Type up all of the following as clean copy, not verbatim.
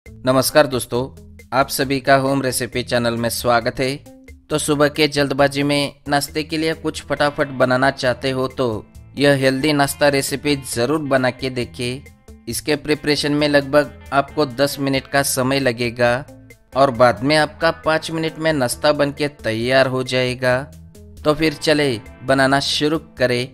नमस्कार दोस्तों, आप सभी का होम रेसिपी चैनल में स्वागत है। तो सुबह के जल्दबाजी में नाश्ते के लिए कुछ फटाफट बनाना चाहते हो तो यह हेल्दी नाश्ता रेसिपी ज़रूर बना के देखिए। इसके प्रिपरेशन में लगभग आपको 10 मिनट का समय लगेगा और बाद में आपका 5 मिनट में नाश्ता बन के तैयार हो जाएगा। तो फिर चले बनाना शुरू करें।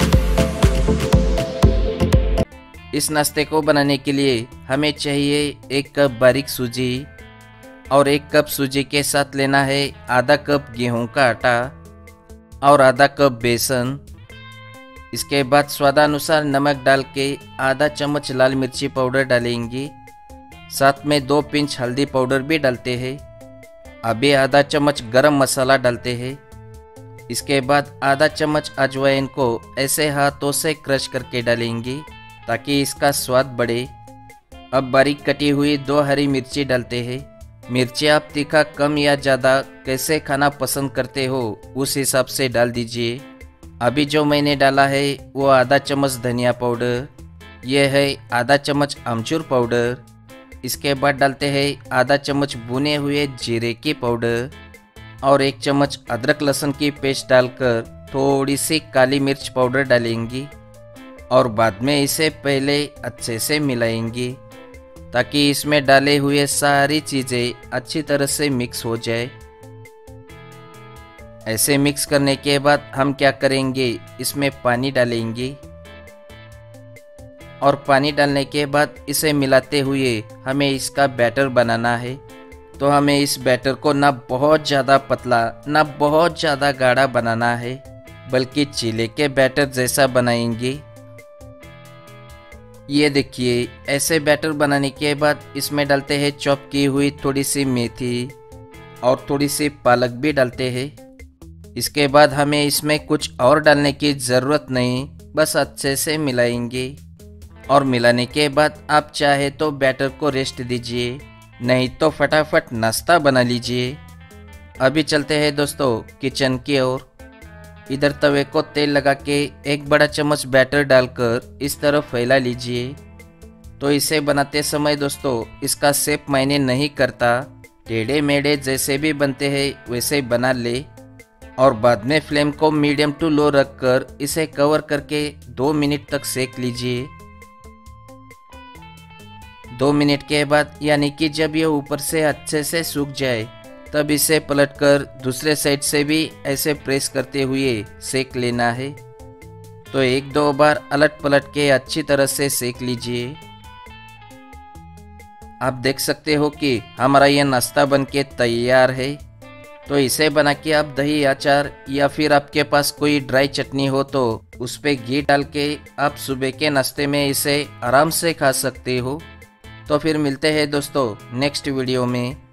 इस नाश्ते को बनाने के लिए हमें चाहिए 1 कप बारीक सूजी और 1 कप सूजी के साथ लेना है आधा कप गेहूं का आटा और आधा कप बेसन। इसके बाद स्वादानुसार नमक डाल के आधा चम्मच लाल मिर्ची पाउडर डालेंगे, साथ में 2 पिंच हल्दी पाउडर भी डालते हैं। अभी आधा चम्मच गरम मसाला डालते हैं। इसके बाद आधा चम्मच अजवाइन को ऐसे हाथों से क्रश करके डालेंगे ताकि इसका स्वाद बढ़े। अब बारीक कटी हुई 2 हरी मिर्ची डालते हैं। मिर्ची आप तीखा कम या ज़्यादा कैसे खाना पसंद करते हो उस हिसाब से डाल दीजिए। अभी जो मैंने डाला है वो आधा चम्मच धनिया पाउडर, ये है आधा चम्मच अमचूर पाउडर। इसके बाद डालते हैं आधा चम्मच भुने हुए जीरे की पाउडर और 1 चम्मच अदरक लहसुन की पेस्ट डालकर थोड़ी सी काली मिर्च पाउडर डालेंगी और बाद में इसे पहले अच्छे से मिलाएंगे ताकि इसमें डाले हुए सारी चीज़ें अच्छी तरह से मिक्स हो जाए। ऐसे मिक्स करने के बाद हम क्या करेंगे, इसमें पानी डालेंगे और पानी डालने के बाद इसे मिलाते हुए हमें इसका बैटर बनाना है। तो हमें इस बैटर को ना बहुत ज़्यादा पतला ना बहुत ज़्यादा गाढ़ा बनाना है, बल्कि चीले के बैटर जैसा बनाएंगे। ये देखिए, ऐसे बैटर बनाने के बाद इसमें डालते हैं चॉप की हुई थोड़ी सी मेथी और थोड़ी सी पालक भी डालते हैं। इसके बाद हमें इसमें कुछ और डालने की ज़रूरत नहीं, बस अच्छे से मिलाएंगे और मिलाने के बाद आप चाहे तो बैटर को रेस्ट दीजिए, नहीं तो फटाफट नाश्ता बना लीजिए। अभी चलते हैं दोस्तों किचन की ओर। इधर तवे को तेल लगा के 1 बड़ा चम्मच बैटर डालकर इस तरफ फैला लीजिए। तो इसे बनाते समय दोस्तों इसका शेप मायने नहीं करता, टेढ़े मेढ़े जैसे भी बनते हैं वैसे बना ले और बाद में फ्लेम को मीडियम टू लो रखकर इसे कवर करके 2 मिनट तक सेक लीजिए। 2 मिनट के बाद यानी कि जब ये ऊपर से अच्छे से सूख जाए तब इसे पलटकर दूसरे साइड से भी ऐसे प्रेस करते हुए सेक लेना है। तो 1-2 बार अलट पलट के अच्छी तरह से सेक लीजिए। आप देख सकते हो कि हमारा यह नाश्ता बनके तैयार है। तो इसे बना के आप दही अचार या फिर आपके पास कोई ड्राई चटनी हो तो उस पे घी डाल के आप सुबह के नाश्ते में इसे आराम से खा सकते हो। तो फिर मिलते हैं दोस्तों नेक्स्ट वीडियो में।